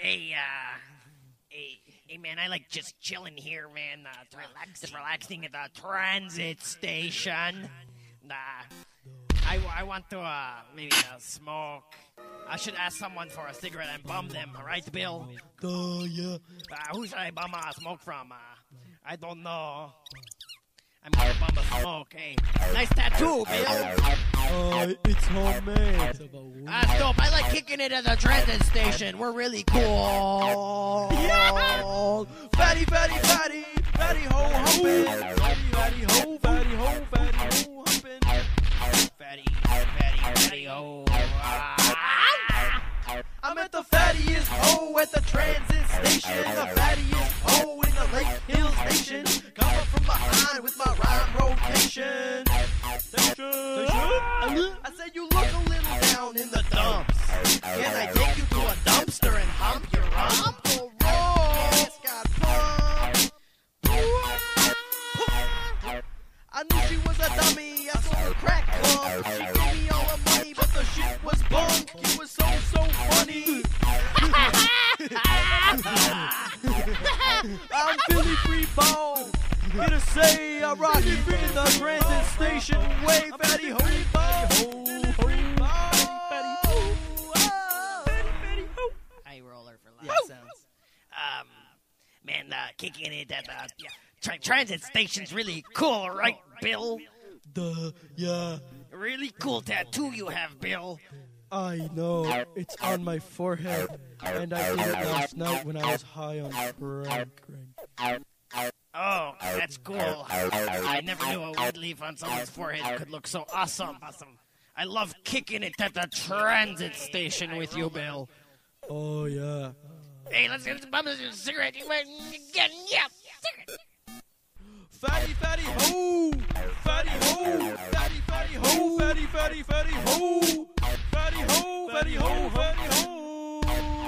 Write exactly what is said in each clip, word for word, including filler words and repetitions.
Hey, uh, hey, hey, man, I like just chilling here, man. Uh, t- relaxing. Just relaxing at the transit station. Nah, I, I want to, uh, maybe uh, smoke. I should ask someone for a cigarette and bum them, right, Bill? Uh, yeah. Uh, who should I bum a smoke from? Uh, I don't know. I'm gonna bum a smoke, hey. Nice tattoo, Bill. Uh, it's homemade. Ah, dope. I like kicking it at the transit station. We're really cool. Yeah! Fatty, fatty, fatty, fatty ho, humpin'. Fatty, fatty ho, fatty ho, fatty ho, humpin'. Fatty, fatty, fatty, oh. Ah. I'm at the fattiest ho at the transit station. The fattiest ho in the Lake Hill station. Come up from behind with my rhyme rotation. Station. I said you look a little down in the dumps. Can I take you to a dumpster and hump your rump? Oh, roll. It's got pump. I knew she was a dummy. I saw her crack clump. She gave me all her money, but the shit was bunk. It was so, so funny. I'm Philly Free Ball. Here to say I rock you in the transit station. Way fatty ho, fatty ho, ho, fatty ho, fatty ho. High roller for loud sounds. Um, man, uh, kicking it at the tra- transit station's really cool, right, Bill? Duh, yeah. Really cool tattoo you have, Bill. I know. It's on my forehead. And I did it last night when I was high on crack. Oh, that's cool. I never knew a wood leaf on someone's forehead could look so awesome. Awesome. I love kicking it at the transit station with you, Bill. Oh, yeah. Hey, let's get some a cigarette. Again, yeah, cigarette. Fatty, fatty, ho! Fatty, ho! Fatty, fatty, ho! Fatty, fatty, fatty, ho! Fatty, ho! Fatty, ho! Fatty, ho!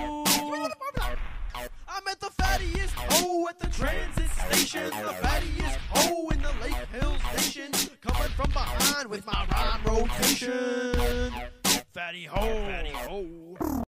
I'm at the fattiest ho at the transit station. The fattiest ho in the Lake Hill station. Coming from behind with my rhyme rotation. Fatty ho! Fatty ho!